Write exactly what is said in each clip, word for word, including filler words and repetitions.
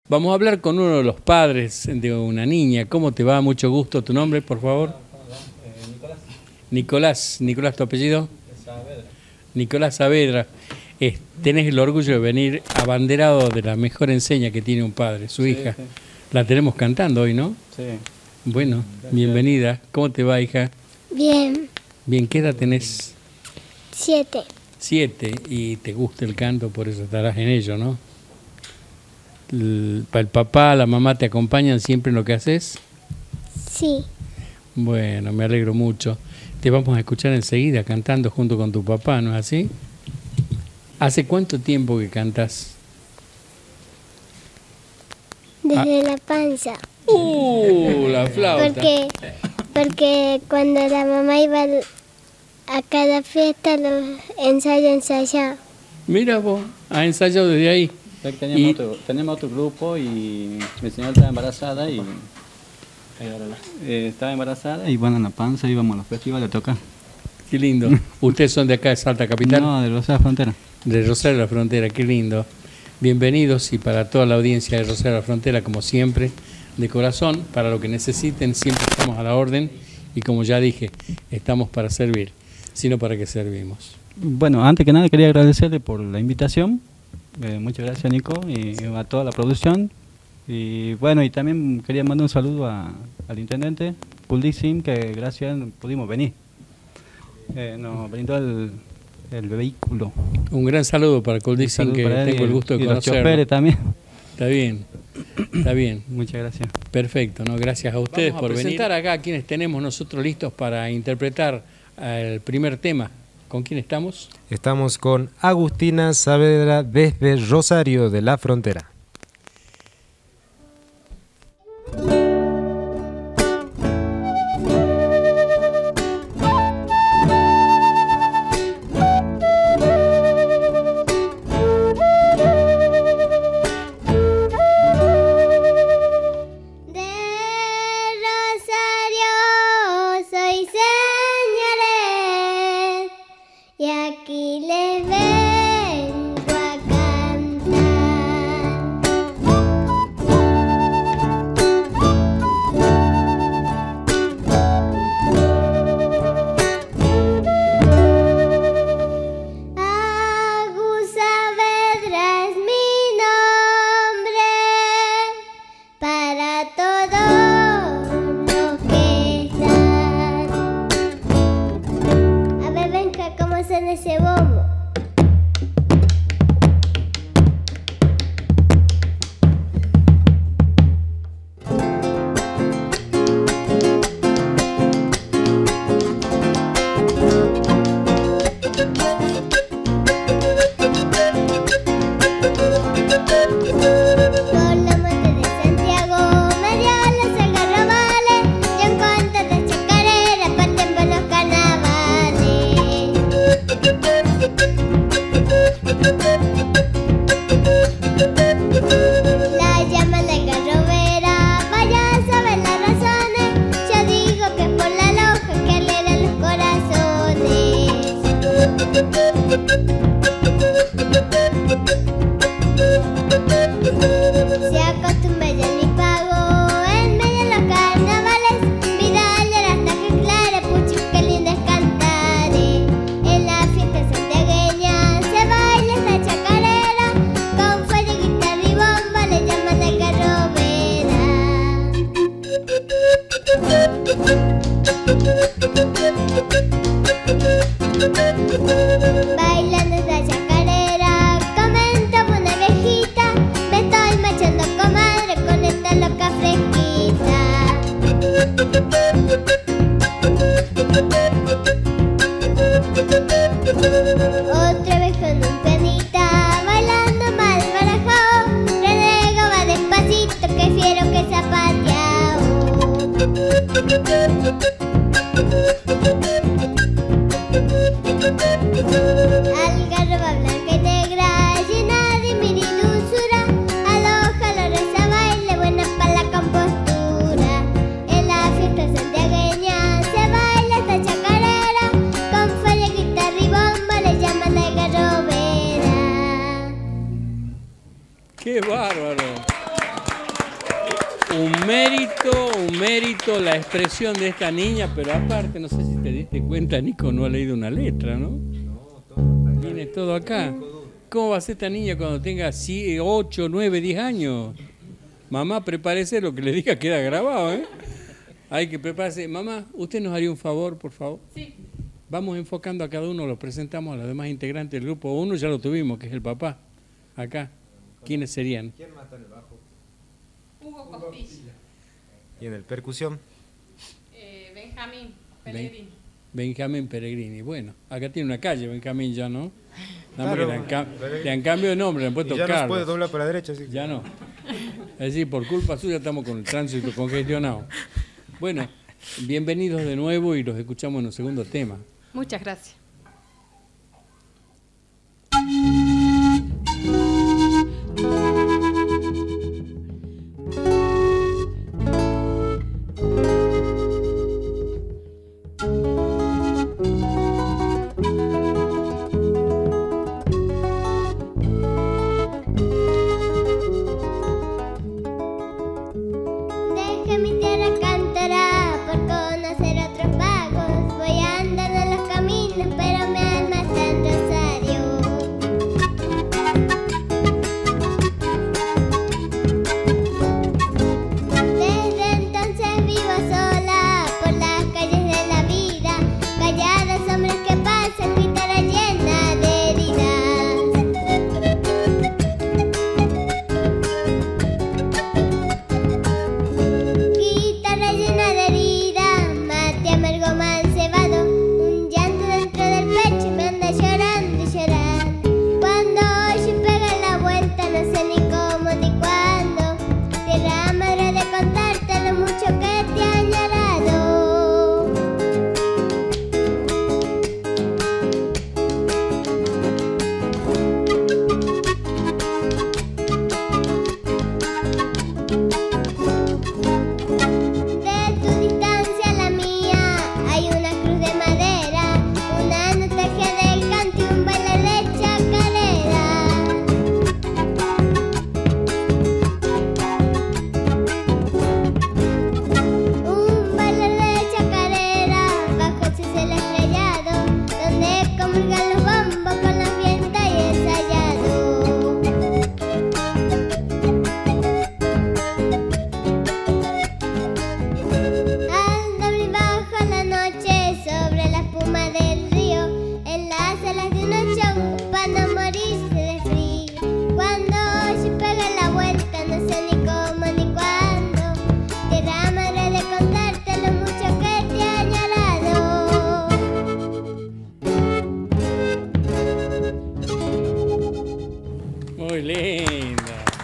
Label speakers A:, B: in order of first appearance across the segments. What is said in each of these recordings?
A: Vamos a hablar con uno de los padres de una niña. ¿Cómo te va? Mucho gusto. ¿Tu nombre, por favor?
B: Eh, Nicolás.
A: Nicolás. Nicolás, ¿tu apellido?
B: Saavedra.
A: Nicolás Saavedra. Eh, tenés el orgullo de venir abanderado de la mejor enseña que tiene un padre, su
B: Sí,
A: hija.
B: sí.
A: La tenemos cantando hoy, ¿no?
B: Sí.
A: Bueno,
B: Gracias.
A: bienvenida. ¿Cómo te va, hija?
C: Bien,
A: Bien, ¿qué edad tenés?
C: siete.
A: Siete. Y te gusta el canto, por eso estarás en ello, ¿no? El, el papá, la mamá te acompañan siempre en lo que haces.
C: Sí,
A: Bueno, me alegro mucho. Te vamos a escuchar enseguida cantando junto con tu papá, ¿no es así? ¿Hace cuánto tiempo que cantas?
C: desde la panza.
A: ¡Uh! La flauta.
C: Porque, porque cuando la mamá iba al- a cada fiesta, los ensayo, ensayaba.
A: Mira vos, has ensayado desde ahí.
B: Ya que teníamos,
A: Y-
B: otro, teníamos otro grupo y mi señora estaba embarazada y eh, estaba embarazada y bueno, en la panza íbamos a los festivales a tocar.
A: Qué lindo. ¿Ustedes son de acá de Salta Capital?
B: No, de Rosario Frontera.
A: De Rosario de la Frontera, qué lindo. Bienvenidos y para toda la audiencia de Rosario de la Frontera, como siempre, de corazón, para lo que necesiten, siempre estamos a la orden y como ya dije, estamos para servir, sino para que servimos.
B: Bueno, antes que nada quería agradecerle por la invitación. Eh, muchas gracias, Nico, y a toda la producción. Y bueno, y también quería mandar un saludo a- al intendente Puldicim, que gracias a él pudimos venir. Eh, nos brindó el, el vehículo.
A: Un gran saludo para
B: Un
A: Coldicin,
B: saludo
A: que
B: para él
A: tengo el gusto de
B: y los
A: conocerlo.
B: choferes también.
A: Está bien, está bien.
B: Muchas gracias.
A: Perfecto, ¿no? Gracias a ustedes
D: Vamos a
A: por venir.
D: presentar
A: acá a quienes tenemos nosotros listos para interpretar eh, el primer tema. ¿Con quién estamos?
D: Estamos con Agustina Saavedra desde Rosario de la Frontera.
C: De Rosario soy, señores, y aquí les vengo a cantar. Agus Saavedra es mi nombre para todos los que están. A ver, venga, ¿cómo suena ese bombo? Por los montes de Santiago, medio los algarrobales, y en cuanto de chacarera, parten por los carnavales. La llama de algarrobera, vaya a saber las razones. Yo digo que es por la loja que alegra los corazones. Se acostumbra ya mi pago en medio de los carnavales. Vidal hasta que clare, pucha, qué lindo es cantar. En la fiesta santiagueña se baila esta chacarera. Con fuelle, guitarra y bomba le llaman algarrobera. Bailando esta chacarera, comentaba una viejita, me estoy machando, comadre, con esta loca fresquita. Otra vez con un pianita, bailando mal barajao, renega va despacito, que fiero que zapateao. Algarroba blanca y negra, llena de mir y dulzura, aloja la rosa, baile buena para la compostura. En la fiesta santiagueña se baila esta chacarera, con fuelle, guitarra y bomba le llaman algarrobera.
A: ¡Qué bárbaro! mérito, un mérito la expresión de esta niña, pero aparte, no sé si te diste cuenta, Nico no ha leído una letra, ¿no? No, todo tiene todo acá. ¿Cómo va a ser esta niña cuando tenga ocho, nueve, diez años? Mamá, prepárese, lo que le diga queda grabado, ¿eh? Hay que prepararse. Mamá, ¿usted nos haría un favor, por favor?
E: Sí.
A: Vamos enfocando a cada uno, lo presentamos a los demás integrantes del grupo. Uno ya lo tuvimos, que es el papá. Acá. ¿Quiénes serían?
D: ¿Quién mata en el bajo?
E: Hugo Costilla.
D: Y en el percusión.
E: Eh, Benjamín Pellegrini.
A: Benjamín Pellegrini. Bueno, acá tiene una calle, Benjamín ya, ¿no? Nada más
D: Claro,
A: que le han, cam-
D: pero-
A: le han cambiado de nombre, le han puesto
D: Y ya no se
A: Carlos.
D: puede doblar para la derecha. Así que-
A: Ya no. Es decir, por culpa suya estamos con el tránsito congestionado. Bueno, bienvenidos de nuevo y los escuchamos en un segundo tema.
E: Muchas gracias.
C: Deja mi tierra cantará por conocer otros pagos. Voy andando en los caminos, pero mi alma está en Rosario. Desde entonces vivo sola por las calles de la vida, calladas sombras que pasan, guitarra llena de heridas. Guitarra llena de herida, mate amargo mal cebado, un llanto dentro del pecho me anda llorando y llorando. Cuando yo pega la vuelta no sé ni cómo ni cuándo, tierra madre de contarte lo mucho que te ha añorado. De tu distancia a la mía hay una cruz de madera, una nostalgia del canto y un baile de chacarera. Un baile de chacarera bajo el cielo estrellado, donde comulgan los bombos con la fiesta y ensayado. Al doble y bajo la noche sobre la espuma del río, en las alas de un ochón para no morirse de frío. Cuando yo pegue la vuelta no sé ni cómo ni cuándo, tierra madre de contarte lo mucho que te ha añorado.
A: Muy linda.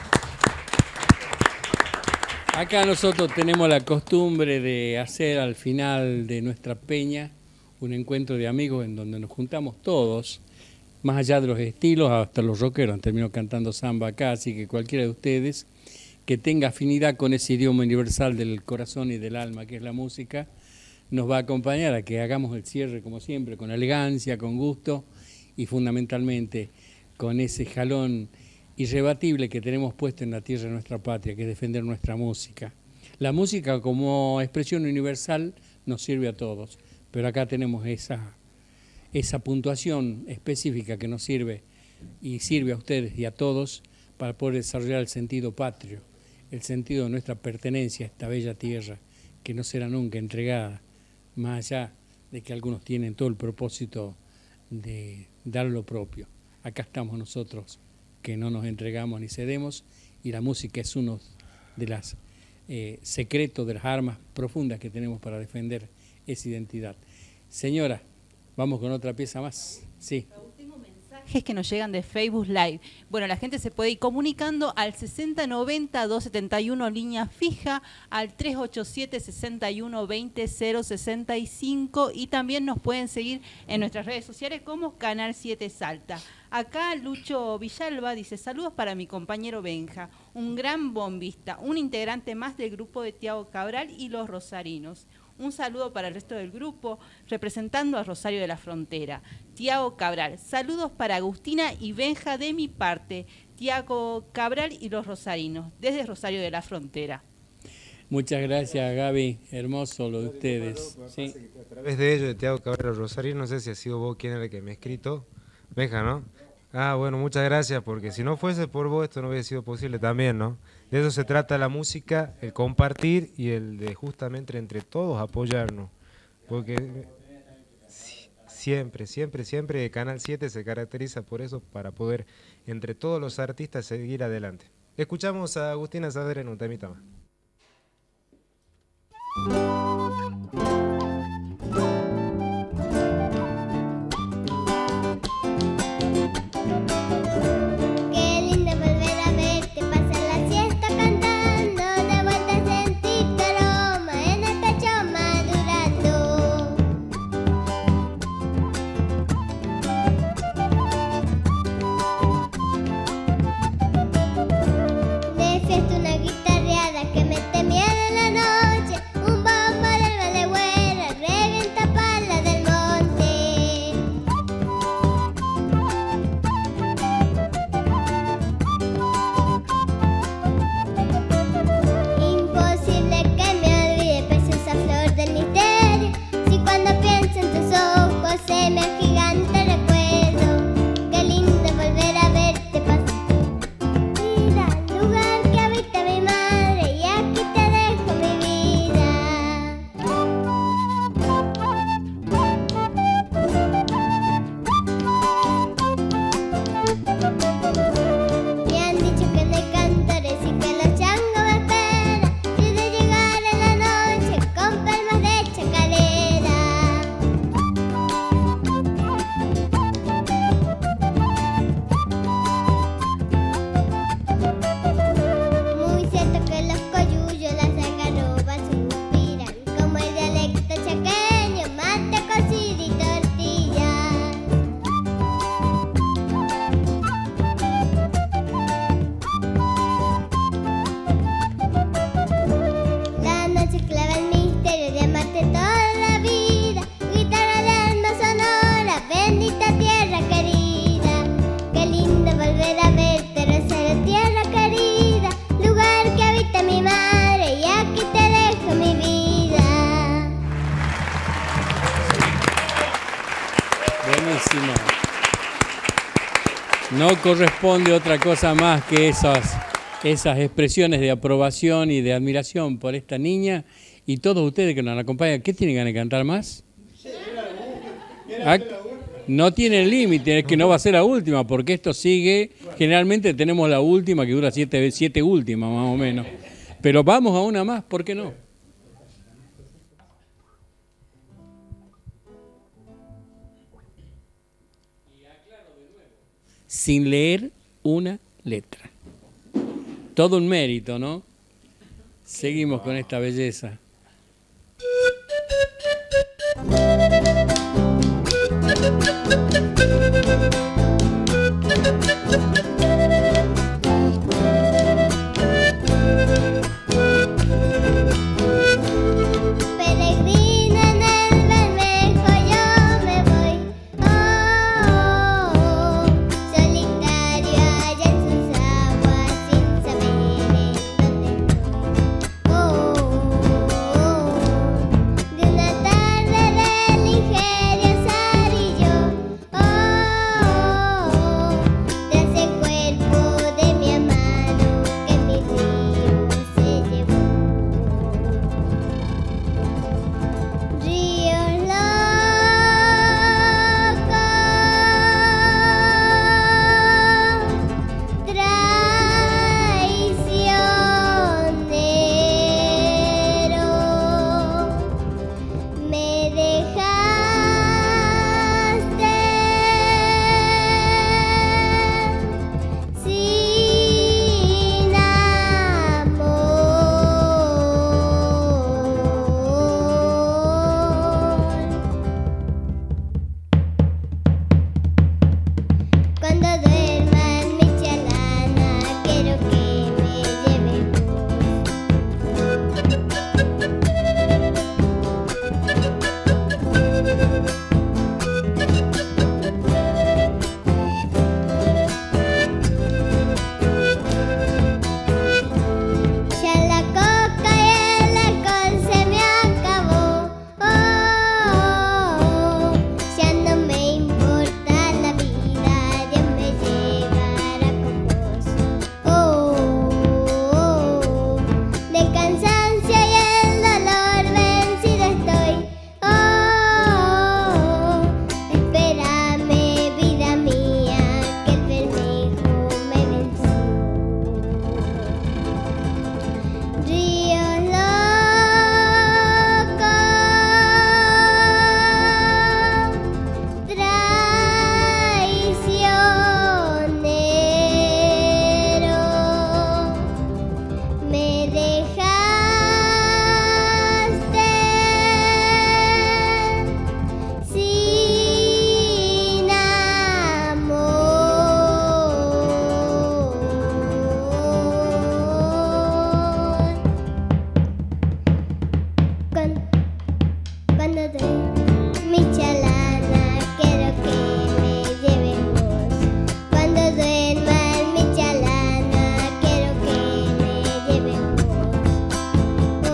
A: Acá nosotros tenemos la costumbre de hacer al final de nuestra peña un encuentro de amigos en donde nos juntamos todos, más allá de los estilos, hasta los rockeros han terminado cantando samba acá, así que cualquiera de ustedes que tenga afinidad con ese idioma universal del corazón y del alma que es la música, nos va a acompañar a que hagamos el cierre como siempre, con elegancia, con gusto y fundamentalmente con ese jalón irrebatible que tenemos puesto en la tierra de nuestra patria, que es defender nuestra música. La música como expresión universal nos sirve a todos, pero acá tenemos esa, esa puntuación específica que nos sirve y sirve a ustedes y a todos para poder desarrollar el sentido patrio, el sentido de nuestra pertenencia a esta bella tierra que no será nunca entregada, más allá de que algunos tienen todo el propósito de dar lo propio. Acá estamos nosotros, que no nos entregamos ni cedemos, y la música es uno de los eh, secretos, de las armas profundas que tenemos para defender esa identidad. Señora, vamos con otra pieza más. Sí.
F: mensajes que nos llegan de Facebook Live. Bueno, la gente se puede ir comunicando al sesenta noventa doscientos setenta y uno línea fija, al tres ocho siete sesenta y uno veinte cero sesenta y cinco, y también nos pueden seguir en nuestras redes sociales como Canal siete Salta. Acá Lucho Villalba dice: saludos para mi compañero Benja, un gran bombista, un integrante más del grupo de Tiago Cabral y los rosarinos. Un saludo para el resto del grupo, representando a Rosario de la Frontera. Tiago Cabral. Saludos para Agustina y Benja de mi parte. Tiago Cabral y los rosarinos, desde Rosario de la Frontera.
A: Muchas gracias, Gaby. Hermoso lo de ustedes. Sí.
D: A través de ello, de Tiago Cabrera Rosario, no sé si ha sido vos quien era el que me ha escrito. Benja, ¿no? Ah, bueno, muchas gracias, porque si no fuese por vos, esto no hubiera sido posible también, ¿no? De eso se trata la música, el compartir y el de justamente entre todos apoyarnos. Porque siempre, siempre, siempre Canal siete se caracteriza por eso, para poder entre todos los artistas seguir adelante. Escuchamos a Agustina Saavedra en un temita más.
C: Qué lindo volver a verte, pasar la siesta cantando, de vuelta sentir tu aroma en el pecho madurando. De fiesta una guitarreada que mete miedo en la noche, un bombo del Valegüera revienta pala del monte. Imposible que me olvide, preciosa flor del misterio, si cuando pienso en tus ojos se me agiganta el recuerdo. Qué lindo volver a verte pasar vida, lugar que habita mi madre, y aquí te dejo mi vida. Me han dicho que no hay cantores y que los changos me esperan, y de llegar en la noche con palmas de chacarera. Muy cierto que los coyullos, las algarrobas suspiran, como el dialecto chaqueño, mate, cocido y tortillas. La noche clava el misterio de amarte toda la vida, guitarra de alma sonora, bendita tierra querida. Qué lindo volver a verte, Rosario, tierra querida, lugar que habita mi madre, y aquí te dejo mi vida.
A: Buenísimo. No corresponde otra cosa más que esas, esas expresiones de aprobación y de admiración por esta niña y todos ustedes que nos acompañan. ¿Qué tienen ganas de cantar más? Ah, no tiene límite, es que no va a ser la última, porque esto sigue. Generalmente tenemos la última que dura siete, siete últimas más o menos. Pero vamos a una más, ¿por qué no? Sin leer una letra. Todo un mérito, ¿no? Seguimos con esta belleza.
C: Peregrina en el Bermejo yo me voy, oh, oh, oh, solitario allá en sus aguas sin saber en dónde estoy, oh, oh, oh, de una tarde del ingenio Sarillo, oh, dejaste sin amor. Cuando, cuando doy mi chalana, quiero que me lleves vos. Cuando duerma en mi chalana, quiero que me lleves vos. Oh,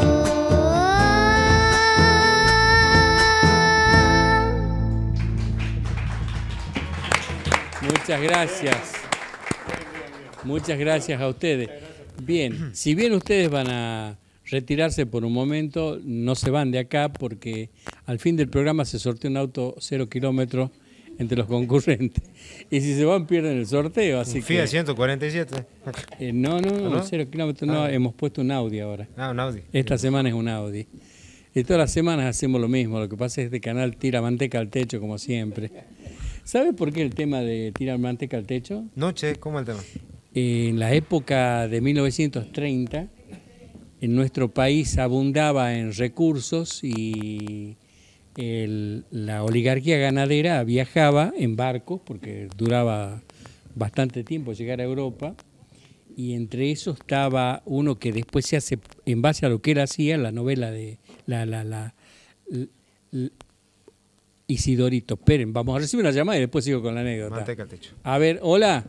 A: Muchas gracias. Muchas gracias a ustedes. Bien, si bien ustedes van a retirarse por un momento, no se van de acá porque al fin del programa se sortea un auto cero kilómetros entre los concurrentes. Y si se van, pierden el sorteo. Así
D: Un Fiat
A: que,
D: ciento cuarenta y siete.
A: eh, no, no, no,
D: ¿No?
A: cero kilómetros no,
D: Ah.
A: hemos puesto un Audi ahora.
D: Ah, un Audi.
A: Esta semana es un Audi. Y todas las semanas hacemos lo mismo. Lo que pasa es que este canal tira manteca al techo, como siempre. ¿Sabe por qué el tema de tirar manteca al techo?
D: Noche, ¿cómo es el tema?
A: En la época de mil novecientos treinta, en nuestro país abundaba en recursos y el- la oligarquía ganadera viajaba en barcos, porque duraba bastante tiempo llegar a Europa, y entre esos estaba uno que después se hace, en base a lo que él hacía, la novela de la, la, la, l- l- Isidorito. Esperen, vamos a recibir una llamada y después sigo con la anécdota.
D: Manteca al techo.
A: A ver, hola.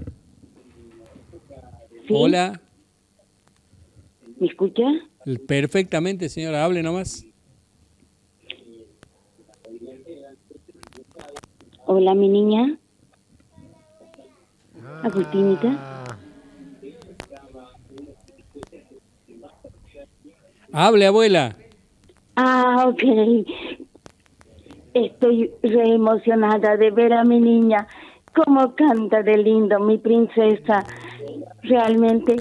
G: Sí.
A: Hola.
G: ¿Me escucha?
A: Perfectamente, señora, hable nomás.
G: Hola, mi niña. Agustinita.
D: Ah,
A: Hable, abuela.
G: Ah, ok. Estoy re emocionada de ver a mi niña. Cómo canta de lindo, mi princesa. Realmente,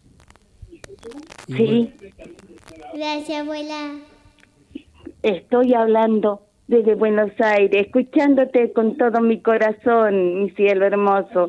A: Y
G: sí.
A: bueno,
C: gracias, abuela.
G: Estoy hablando desde Buenos Aires, escuchándote con todo mi corazón, mi cielo hermoso.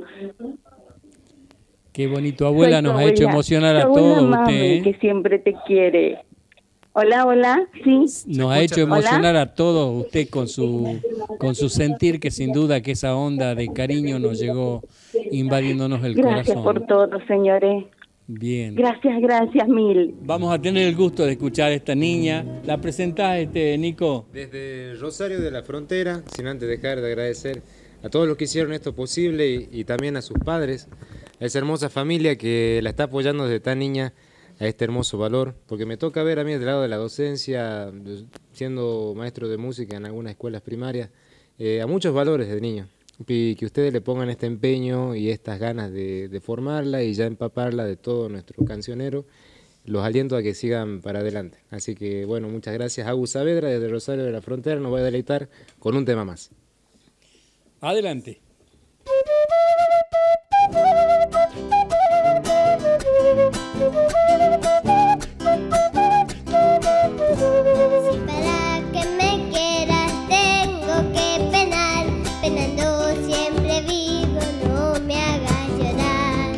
A: qué bonito, abuela,
G: Soy tu
A: nos ha hecho
G: abuela,
A: emocionar a
G: tu abuela
A: todos
G: mami,
A: usted. ¿eh?
G: que siempre te quiere. Hola, hola, sí.
A: Nos ha hecho
G: Hola.
A: emocionar a todos usted con su con su sentir, que sin duda que esa onda de cariño nos llegó invadiéndonos el
G: Gracias
A: corazón.
G: por todo, señores.
A: Bien.
G: Gracias, gracias mil.
A: Vamos a tener el gusto de escuchar a esta niña. ¿La presentás, este, Nico?
D: Desde Rosario de la Frontera, sin antes dejar de agradecer a todos los que hicieron esto posible y, y también a sus padres, a esa hermosa familia que la está apoyando desde tan niña a este hermoso valor, porque me toca ver a mí desde el lado de la docencia, siendo maestro de música en algunas escuelas primarias, eh, a muchos valores de niño, y que ustedes le pongan este empeño y estas ganas de, de formarla y ya empaparla de todo nuestro cancionero. Los aliento a que sigan para adelante. Así que, bueno, muchas gracias. Agus Saavedra, desde Rosario de la Frontera, nos va a deleitar con un tema más.
A: Adelante.
C: Si para que me quieras tengo que penar, penando siempre vivo, no me hagas llorar.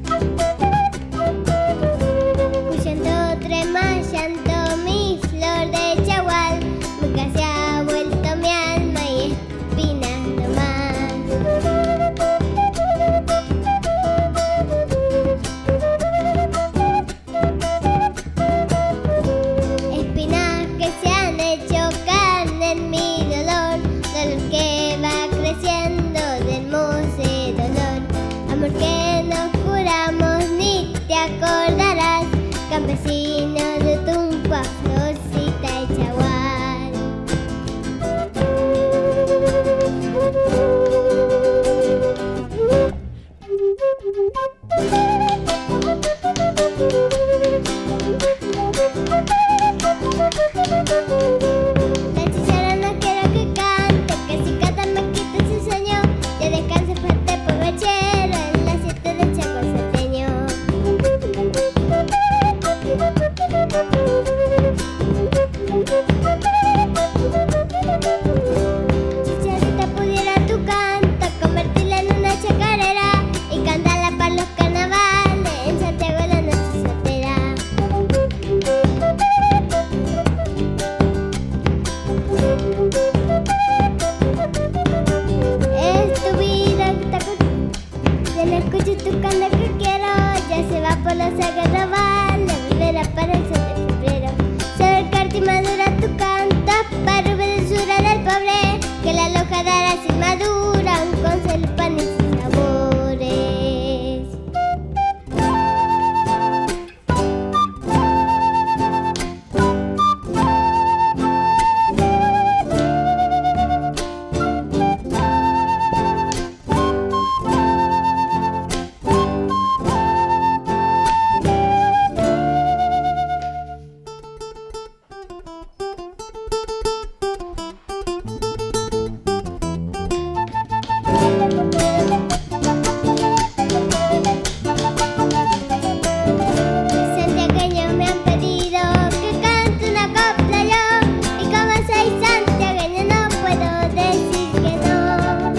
C: Huyendo trema llanto mi flor de escucho tu canto que quiero. Ya se va por los algarrobos, no volverá para el sol de febrero. Se acerca y madura tu canto, para dulzura del pobre, que la loja dará sin madura, un consuelo pan y sus sabores. Santiagueños me han pedido que cante una copla yo, y como soy santiagueña no puedo decir que no.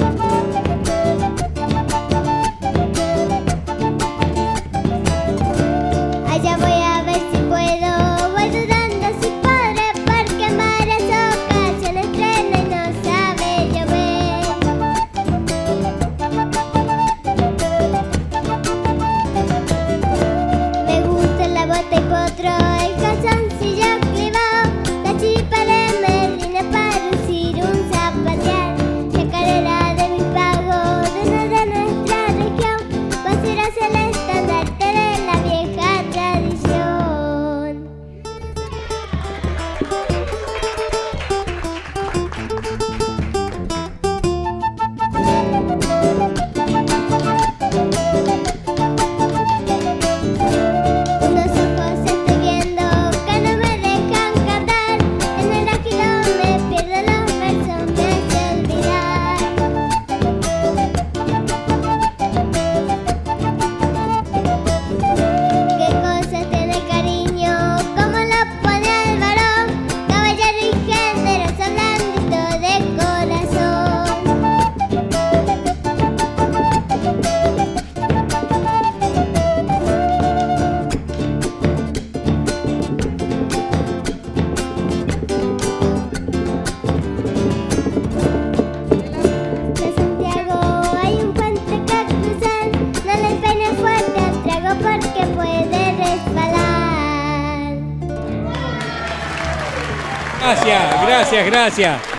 C: Allá voy a ver si puedo, voy dudando si podré, porque en varias ocasiones trena y no sabe llover. Me gusta la bota y potro, el calzoncillo clivado, la chiripa de Merlina para lucir un zapatear. Chacarera de mi pago, de no de nuestra región, Guasira es el estandarte de la vieja tradición. Unos ojos estoy viendo que no me dejan cantar, en el ágilo me pierdo los versos, me hace olvidar. Qué cosas tiene el cariño, como lo pone Álvaro, caballero y generoso, blandito de corazón. De Santiago hay un puente que cruzar, no le peines fuerte al trago porque puede resbalar.
A: Gracias, gracias, gracias.